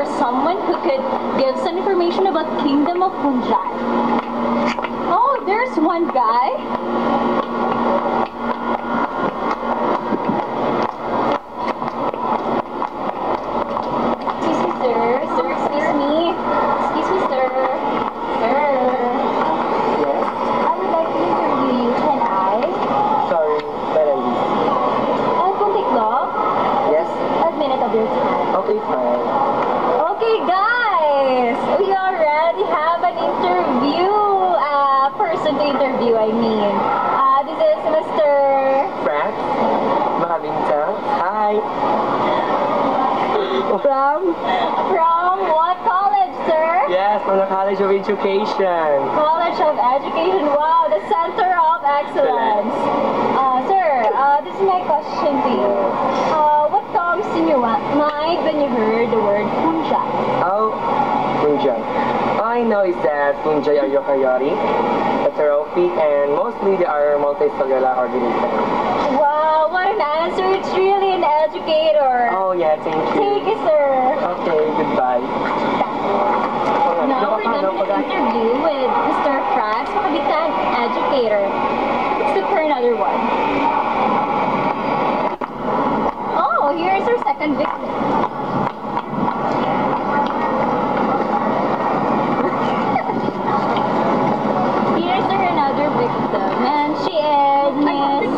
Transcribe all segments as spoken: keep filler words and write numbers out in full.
for someone who could give some information about Kingdom of Punjab. Oh, there's one guy. Okay, fine. Okay, guys, we already have an interview, uh, person to interview, I mean. Uh, this is Mister Frank Mahabinta. Hi. From? From what college, sir? Yes, from the College of Education. College of Education, wow, the center of excellence. Uh, sir, uh, this is my question to you. Uh, what comes in your mind when you heard the word Punjab? Oh, Punjab. All I know is that Punjab are eukaryotic, heterophyte, and mostly they are multicellular organisms. Wow, what an answer. It's really an educator. Oh yeah, thank you. Thank you, sir. Okay, goodbye. Now we're done with the interview with Mister Frank Mahabinta, educator. Let's look for another one. Oh, here's our second victim. Here's our another victim, and she is Miss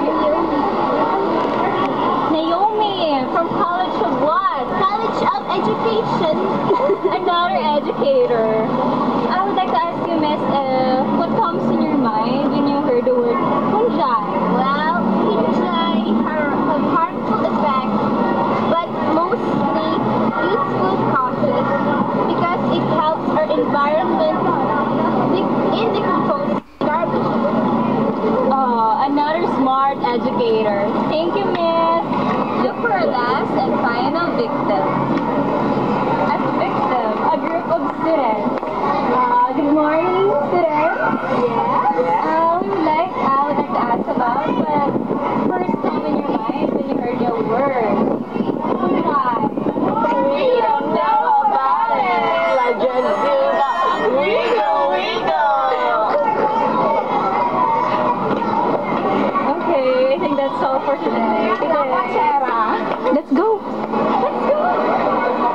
Naomi from College of what? College of Education. Another educator. I would like to ask you, Miss, uh, what comes in your mind when you heard the word Punjab? Well, Punjab have harmful effects, but mostly useful causes because it helps our environment in decomposing garbage. Oh, another smart educator. Thank you, Miss. Look for our last and final victim. A victim, a group of students. Uh, good morning, students. Yes. Uh, we would like, I would like to ask about what first came in your mind when you heard the word Punjab. We don't know about it. Like Argentina, we go, we go. Okay, I think that's all for today. Let's go. Let's go.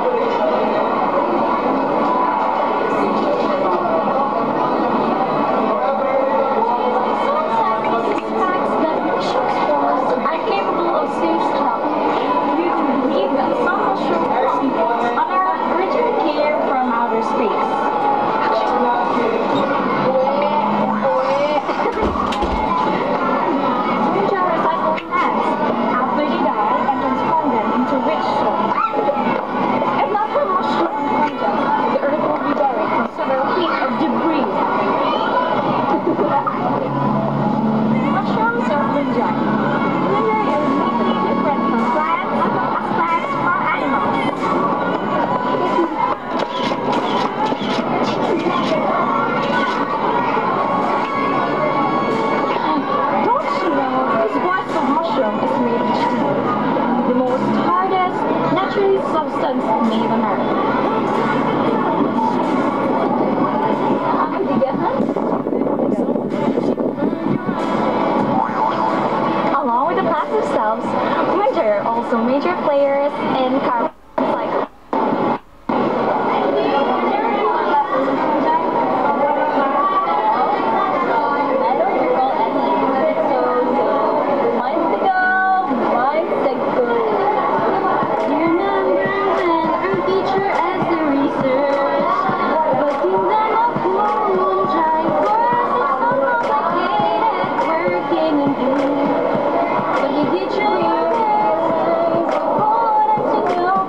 Substance made on earth. Along with the plants themselves, winter are also major players in carbon cycle. But you did your best, important to know.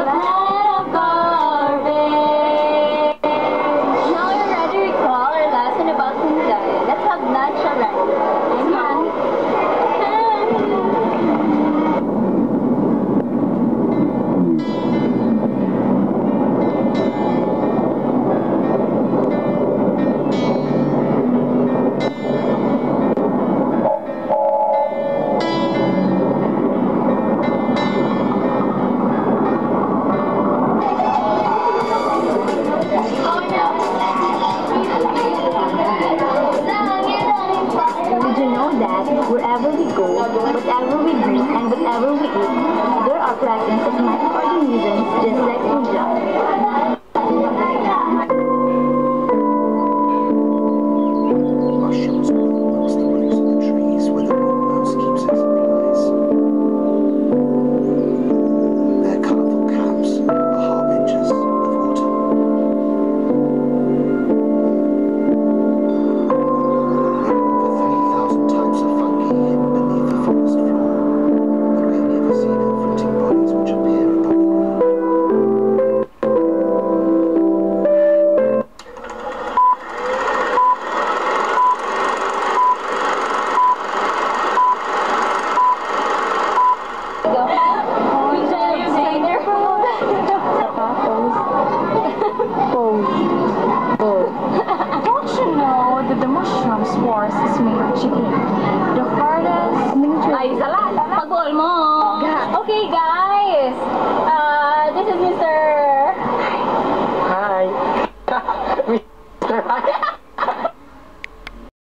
Bye.